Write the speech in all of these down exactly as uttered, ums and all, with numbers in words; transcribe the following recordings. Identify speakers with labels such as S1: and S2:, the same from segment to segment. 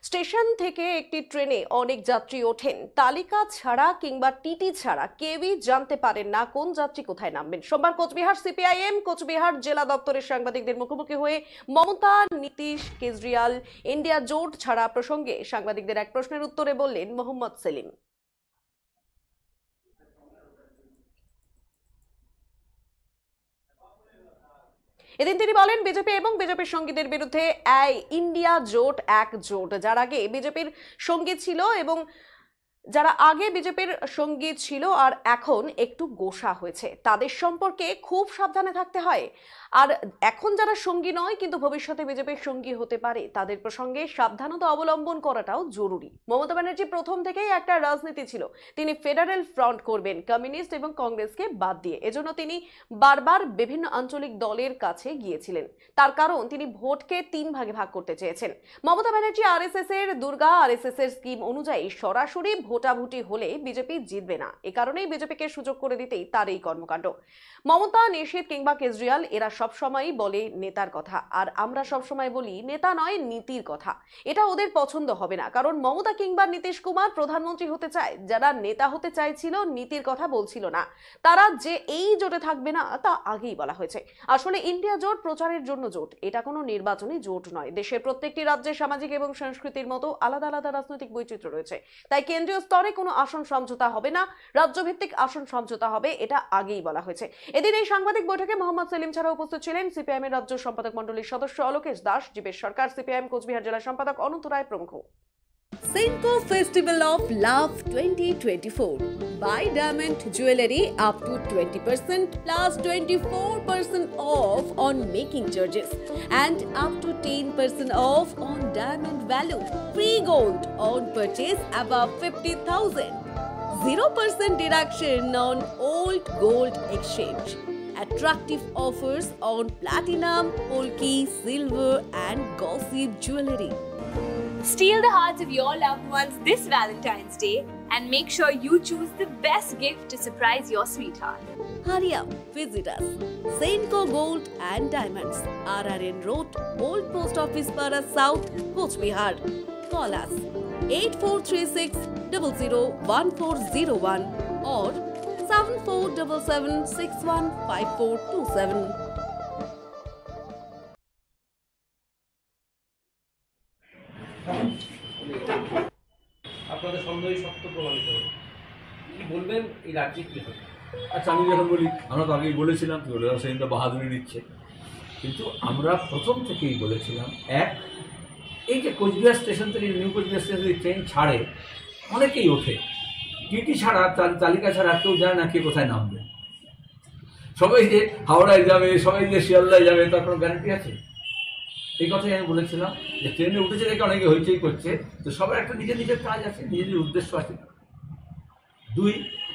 S1: Station থেকে একটি ট্রেনে অনেক যাত্রী ওঠেন, তালিকা ছাড়া কিংবা টিটি ছাড়া কেউই জানতে পারেন না কোন যাত্রী কোথায় নামবেন। সোমবার কোচবিহার সিপিআইএম কোচবিহার জেলা দপ্তরের সাংবাদিকদের মুখোমুখি হয়ে মমতা, নীতিশ, কেজরিওয়াল ইন্ডিয়া জোট ছাড়া প্রসঙ্গে সাংবাদিকদের এক প্রশ্নের উত্তরে বললেন মোহাম্মদ সেলিম। এদিন তিনি বলেন, বিজেপি এবং বিজেপির সঙ্গীদের বিরুদ্ধে এই ইন্ডিয়া জোট এক জোট, যার আগে বিজেপির সঙ্গী ছিল এবং যারা আগে বিজেপির সঙ্গী ছিল আর এখন একটু গোসা হয়েছে, তাদের সম্পর্কে খুব সাবধানে থাকতে হয়। আর এখন যারা সঙ্গী নয় কিন্তু ভবিষ্যতে বিজেপির সঙ্গী হতে পারে, তাদের প্রসঙ্গে সাবধানতা অবলম্বন করাটাও জরুরি। মমতা ব্যানার্জি প্রথম থেকেই একটা রাজনীতি ছিল, তিনি ফেডারেল ফ্রন্ট করবেন কমিউনিস্ট এবং কংগ্রেসকে বাদ দিয়ে। এজন্য তিনি বারবার বিভিন্ন আঞ্চলিক দলের কাছে গিয়েছিলেন। তার কারণ তিনি ভোটকে তিন ভাগে ভাগ করতে চেয়েছেন। মমতা ব্যানার্জি আরএসএস এর দুর্গা আরএসএস এর স্কিম অনুযায়ী সরাসরি ভোটাভুটি হলে বিজেপি জিতবে না, এ কারণেই বিজেপিকে সুযোগ করে দিতেই তার এই কর্মকাণ্ড। মমতা, নিশীথ কিংবা কেজরিওয়াল এরা সবসময়ই বলে নেতার কথা, আর আমরা সবসময় বলি নেতা নয় নীতির কথা। এটা ওদের পছন্দ হবে না, কারণ মমতা কিংবা নীতিশ কুমার প্রধানমন্ত্রী হতে চায়, যারা নেতা হতে চাইছিল নীতির কথা বলছিল না, তারা যে এই জোটে থাকবে না তা আগেই বলা হয়েছে। আসলে ইন্ডিয়া জোট প্রচারের জন্য জোট, এটা কোনো নির্বাচনী জোট নয়। দেশের প্রত্যেকটি রাজ্যের সামাজিক এবং সংস্কৃতির মতো আলাদা আলাদা রাজনৈতিক বৈচিত্র্য রয়েছে, তাই কেন্দ্রীয় স্তরে কোনো আসন সমঝোতা হবে না, রাজ্যভিত্তিক আসন সমঝোতা হবে, এটা আগেই বলা হয়েছে। এদিন এই সাংবাদিক বৈঠকে মোহাম্মদ সেলিম ছাড়া উপস্থিত ছিলেন সিপিআইএম এর রাজ্য সম্পাদক মণ্ডলীর সদস্য অলোকেশ দাস, জীবেশ সরকার, সিপিআইএম কোচবিহার জেলা সম্পাদক অনন্ত রায় প্রমুখ।
S2: Senco Festival of Love twenty twenty-four. Buy diamond jewelry up to twenty percent plus twenty-four percent off on making charges and up to ten percent off on diamond value. Free gold on purchase above fifty thousand. zero percent deduction on old gold exchange. Attractive offers on platinum, polki, silver and gossip jewelry.
S3: Steal the hearts of your loved ones this Valentine's Day and make sure you choose the best gift to surprise your sweetheart.
S2: Hurry up, visit us. Senco Gold and Diamonds, R R N Road, Old Post Office Para South, Coachbihar. Call us eight four three six zero zero one four zero one or seven four seven seven six one five four two seven.
S4: আপনাদের সন্দেহই সত্য প্রমাণিত হবে, কি বলবেন এই রাজ্যে কি হবে? আচ্ছা, আমি যখন বলি, আমরা তো আগেই বলেছিলাম কি বলে সেদিনটা বাহাদুরি দিচ্ছে, কিন্তু আমরা প্রথম থেকেই বলেছিলাম, এক, এই যে কোচবিহার স্টেশন থেকে নিউ কোচবিহার স্টেশন থেকে ট্রেন ছাড়ে অনেকেই ওঠে, টিটি ছাড়া তালিকা ছাড়া কেউ জানে না কে কোথায় নামবে। সবাই যে হাওড়ায় যাবে, সবাই যে শিয়ালদায় যাবে, তার কোনো গ্যারান্টি আছে? এই কথাই আমি বলেছিলাম যে ট্রেনে উঠেছে দেখে অনেকে হইচই করছে, তো সবার একটা নিজের নিজের কাজ আছে, নিজের নিজের উদ্দেশ্য আছে। দুই,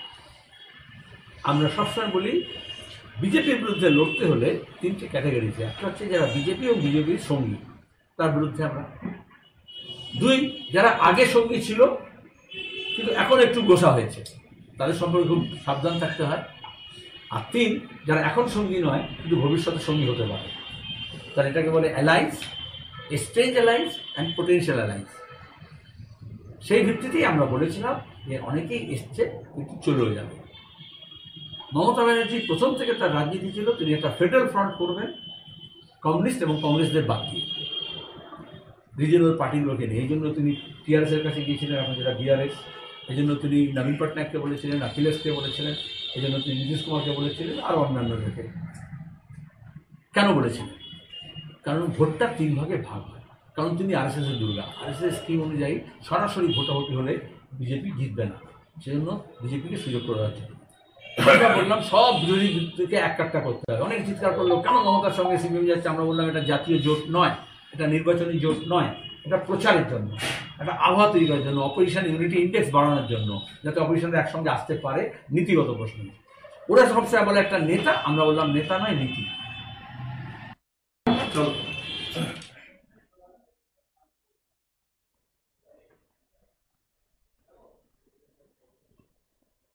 S4: আমরা সবসময় বলি বিজেপির বিরুদ্ধে লড়তে হলে তিনটে ক্যাটাগরিতে, একটা হচ্ছে যারা বিজেপি ও বিজেপির সঙ্গী, তার বিরুদ্ধে আমরা। দুই, যারা আগে সঙ্গী ছিল কিন্তু এখন একটু গোসা হয়েছে, তাদের সম্পর্কে খুব সাবধান থাকতে হয়। আর তিন, যারা এখন সঙ্গী নয় কিন্তু ভবিষ্যতে সঙ্গী হতে পারে, তার এটাকে বলে alliance, exchange alliance and potential alliance. সেই ভিত্তিতেই আমরা বলেছিলাম যে অনেকেই এসছে কিন্তু চলেও যাবে। মমতা ব্যানার্জি প্রথম থেকে তার রাজনীতি ছিল তিনি একটা ফেডারেল ফ্রন্ট করবেন কমিউনিস্ট এবং কংগ্রেসদের বাদ দিয়ে, রিজনাল পার্টিগুলোকে নিয়ে। এই জন্য তিনি টিআরএসের কাছে গিয়েছিলেন, এখন যেটা বিআরএস। এই জন্য তিনি নবীন পটনায়ককে বলেছিলেন, অখিলেশকে বলেছিলেন, এই জন্য তিনি নীতিশ কুমারকে বলেছিলেন, আর অন্যান্যদেরকে। কেন বলেছিলেন? কারণ ভোটটা তিন ভাগে ভাগ হয়, কারণ তিনি আরএসএসের দুর্গা। আরএসএস স্কিম অনুযায়ী সরাসরি ভোটাভুটি হলে বিজেপি জিতবে না, সেজন্য বিজেপিকে সুযোগ করে দেওয়া হচ্ছে। আমরা বললাম সব বিরোধী দিককে এক কাটটা করতে হবে। অনেক চিৎকার করলো কেন মমতার সঙ্গে সিপিএম যাচ্ছে। আমরা বললাম এটা জাতীয় জোট নয়, এটা নির্বাচনী জোট নয়, এটা প্রচারের জন্য, একটা আবহাওয়া তৈরি করার জন্য, অপোজিশন ইউনিটি ইন্ডেক্স বাড়ানোর জন্য, যাতে অপোজিশনরা একসঙ্গে আসতে পারে নীতিগত প্রশ্ন। ওরা সবসময় বলে একটা নেতা, আমরা বললাম নেতা নয় নীতি। চলো।